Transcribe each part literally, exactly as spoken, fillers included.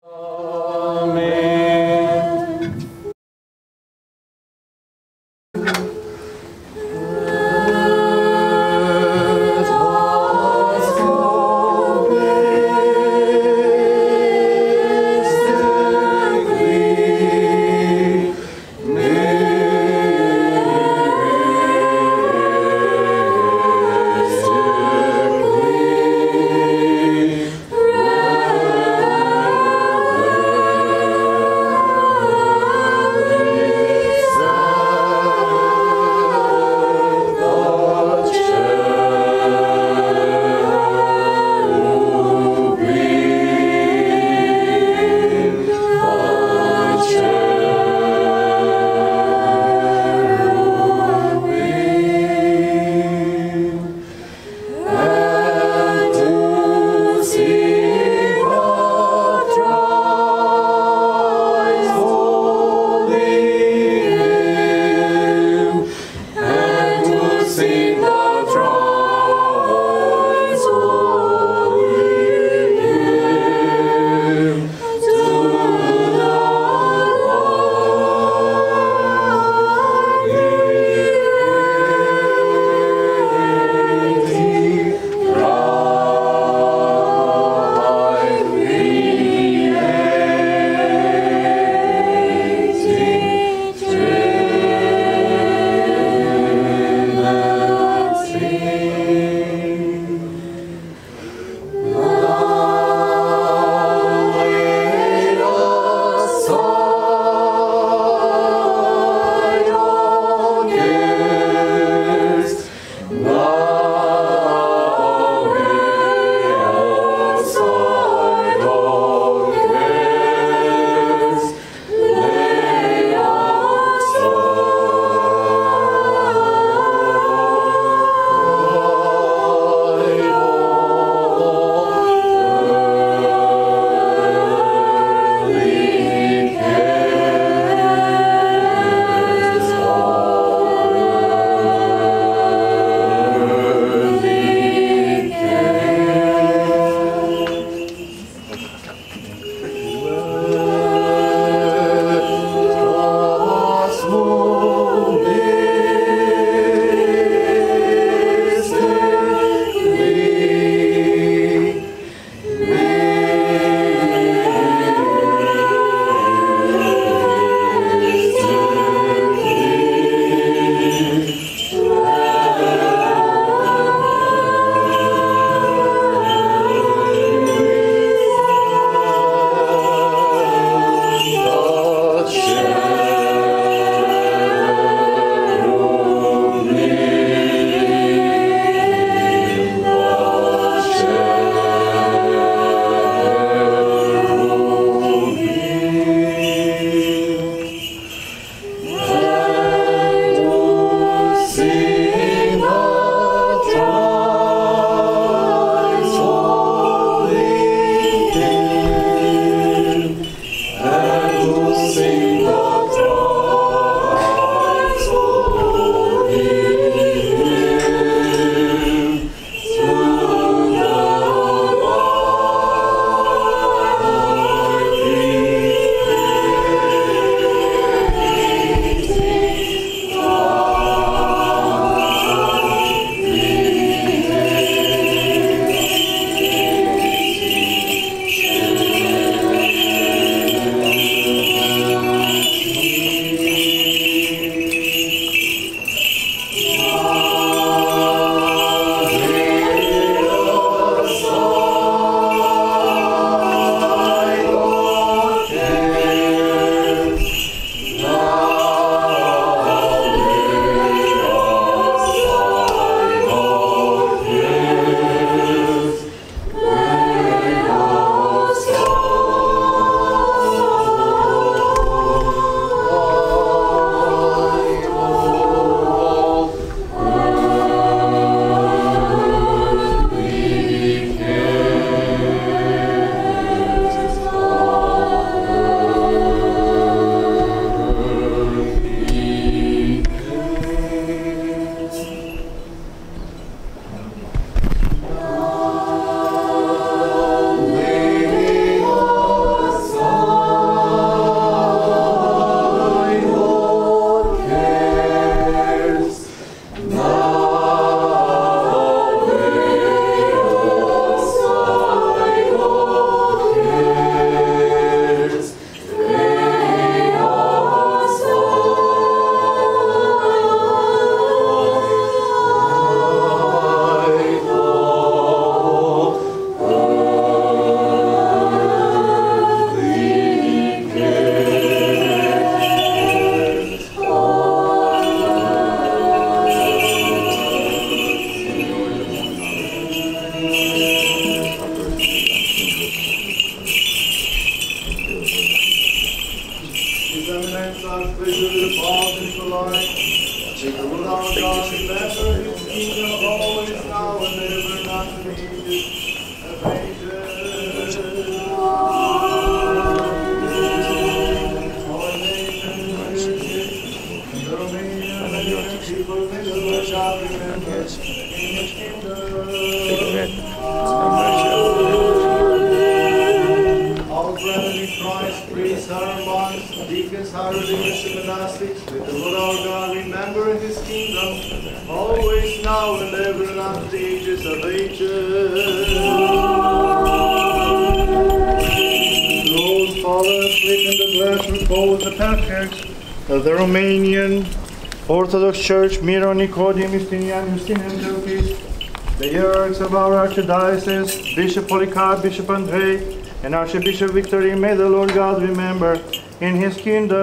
Amen. the Father for life. Take the Lord our God, remember his kingdom always, now and ever, not to the ages of ages. All nations, the Romanian people, may the Lord God remember in his kingdom. All brethren in Christ, priests, monks, deacons, hieroglyphs, and monastics, with the Lord our God, remember in his kingdom, always, now and ever, and unto the ages of ages. Those fallen asleep in the blessed repose, the patriarchs of the Romanian Orthodox Church, Miron, Nicodium, Justinian, Justinian, Teofis, the hierarchs of our archdiocese, Bishop Polycarp, Bishop Andrei, and Archbishop Victorine, may the Lord God remember in his kingdom.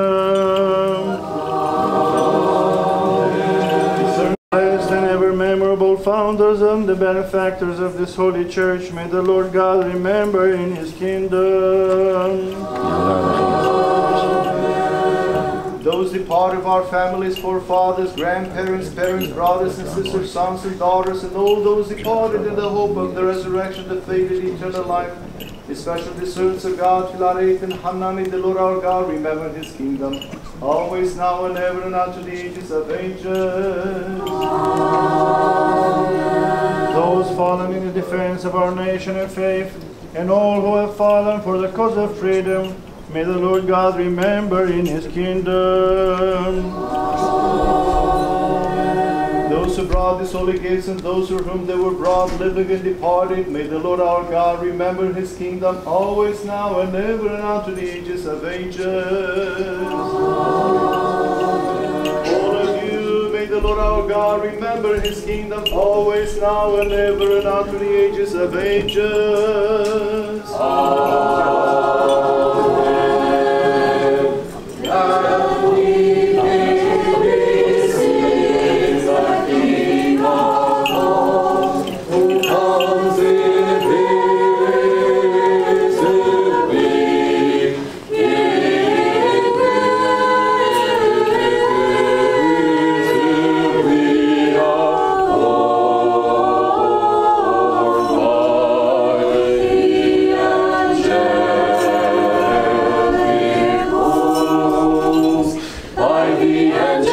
The highest and ever memorable founders and the benefactors of this holy church, may the Lord God remember in his kingdom. Those departed of our families, forefathers, grandparents, parents, brothers and sisters, sons and daughters, and all those departed in the hope of the resurrection, the faith and eternal life, especially the servants of God, Philaret and Hannah, may the Lord our God remember his kingdom, always, now and ever, and unto the ages of ages. Amen. Those fallen in the defense of our nation and faith, and all who have fallen for the cause of freedom, may the Lord God remember in his kingdom. Amen. Those who brought these holy gifts and those for whom they were brought, living and departed, may the Lord our God remember his kingdom, always, now and ever, and unto the ages of ages. Amen. All of you, may the Lord our God remember his kingdom, always, now and ever, and unto the ages of ages. Amen. The